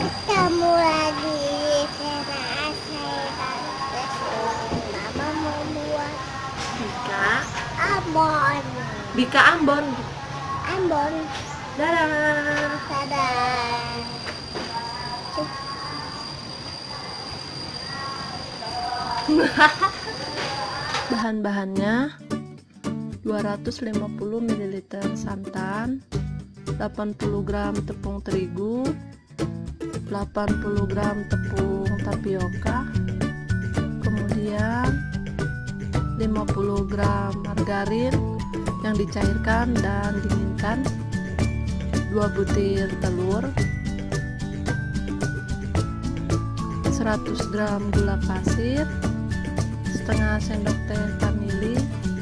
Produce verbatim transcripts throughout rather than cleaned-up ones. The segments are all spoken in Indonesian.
Ketemu lagi karena saya tante Mama mau buat Bika Ambon. Bika Ambon. Ambon. Dadah. Dadah. Bahan-bahannya dua ratus lima puluh mililiter santan, delapan puluh gram tepung terigu, delapan puluh gram tepung tapioka, kemudian lima puluh gram margarin yang dicairkan dan dinginkan, dua butir telur, seratus gram gula pasir, setengah sendok teh vanili,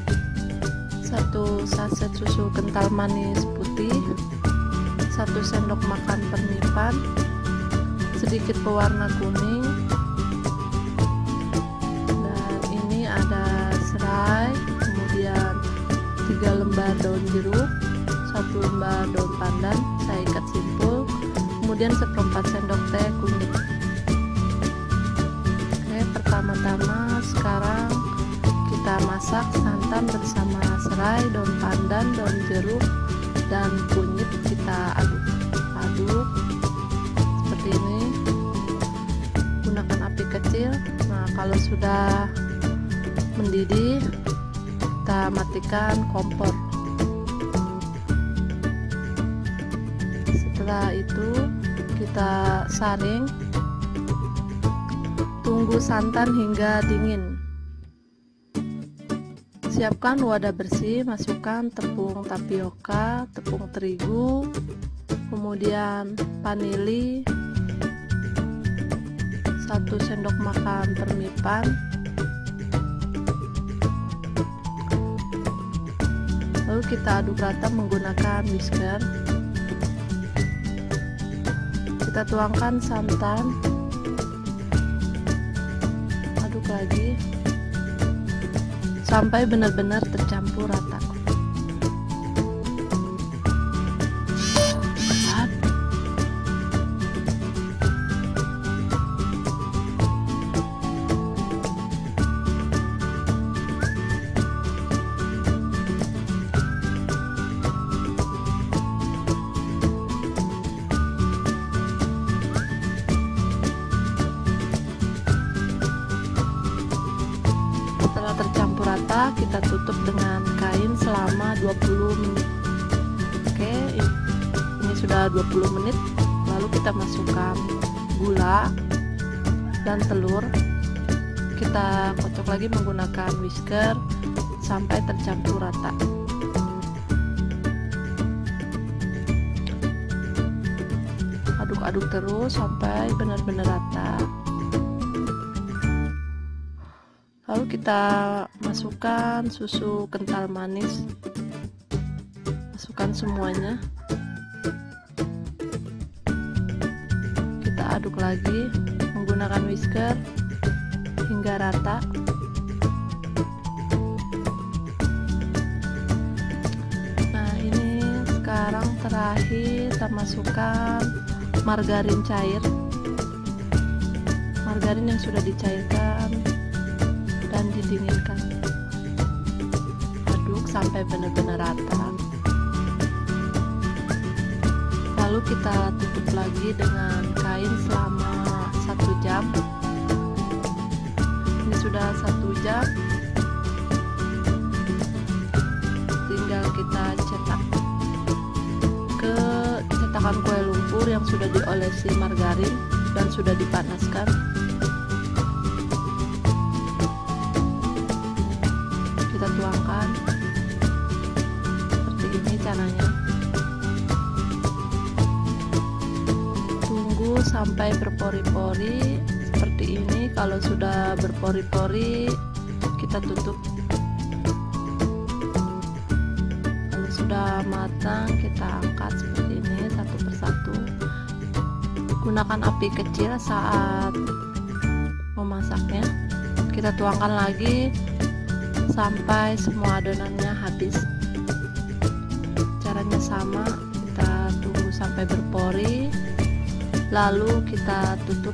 satu saset susu kental manis putih, satu sendok makan permipan, sedikit pewarna kuning, dan ini ada serai, kemudian tiga lembar daun jeruk, satu lembar daun pandan saya ikat simpul, kemudian seperempat sendok teh kunyit. Oke, pertama-tama sekarang kita masak santan bersama serai, daun pandan, daun jeruk, dan kunyit. Kita aduk-aduk seperti ini, gunakan api kecil. Nah, kalau sudah mendidih, kita matikan kompor. Setelah itu kita saring, tunggu santan hingga dingin. Siapkan wadah bersih, masukkan tepung tapioka, tepung terigu, kemudian vanili, satu sendok makan permipan, lalu kita aduk rata menggunakan whisker. Kita tuangkan santan, aduk lagi sampai benar-benar tercampur rata. Setelah tercampur rata, kita tutup dengan kain selama dua puluh menit. Oke, ini sudah dua puluh menit. Lalu kita masukkan gula dan telur. Kita kocok lagi menggunakan whisker sampai tercampur rata. Aduk-aduk terus sampai benar-benar rata. Lalu kita masukkan susu kental manis, masukkan semuanya, kita aduk lagi menggunakan whisker hingga rata. Nah, ini sekarang terakhir kita masukkan margarin cair, margarin yang sudah dicairkan dan didinginkan. Aduk sampai benar-benar rata. Lalu kita tutup lagi dengan kain selama satu jam. Ini sudah satu jam. Tinggal kita cetak ke cetakan kue lumpur yang sudah diolesi margarin dan sudah dipanaskan. Kita tuangkan seperti ini caranya. Tunggu sampai berpori-pori seperti ini. Kalau sudah berpori-pori, kita tutup. Kalau sudah matang, kita angkat seperti ini satu persatu. Gunakan api kecil saat memasaknya. Kita tuangkan lagi sampai semua adonannya habis. Caranya sama, kita tunggu sampai berpori, lalu kita tutup.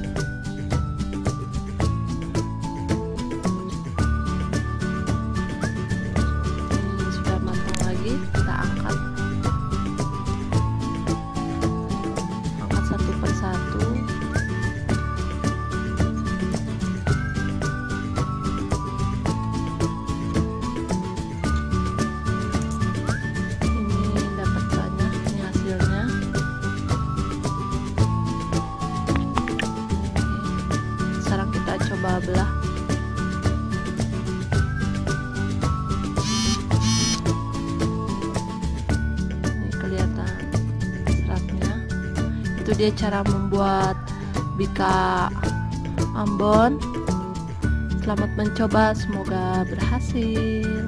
Ini sudah matang lagi, kita angkat angkat satu persatu. Coba belah. Ini kelihatan seratnya. Itu dia cara membuat bika Ambon. Selamat mencoba, semoga berhasil.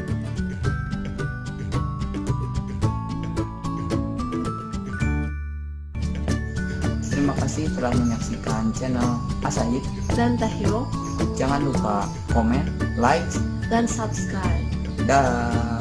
Terima kasih telah menyaksikan channel Asayid Dan Tahiro. Jangan lupa komen, like, dan subscribe. dan